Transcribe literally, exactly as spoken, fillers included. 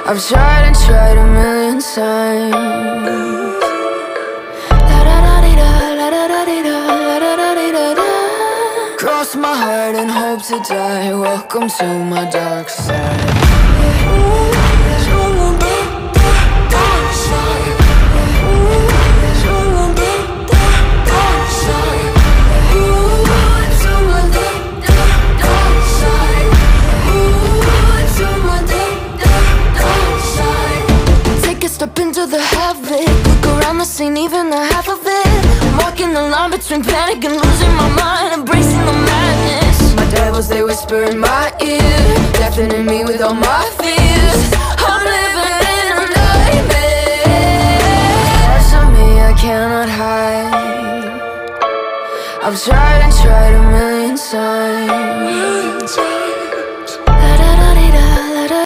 I've tried and tried a million times. Cross my heart and hope to die. Welcome to my dark side. Step into the havoc, look around the scene, even the half of it. I'm walking the line between panic and losing my mind, embracing the madness. My devils, they whisper in my ear, deafening me with all my fears. I'm living in a nightmare. Parts of me I cannot hide. I've tried and tried a million times.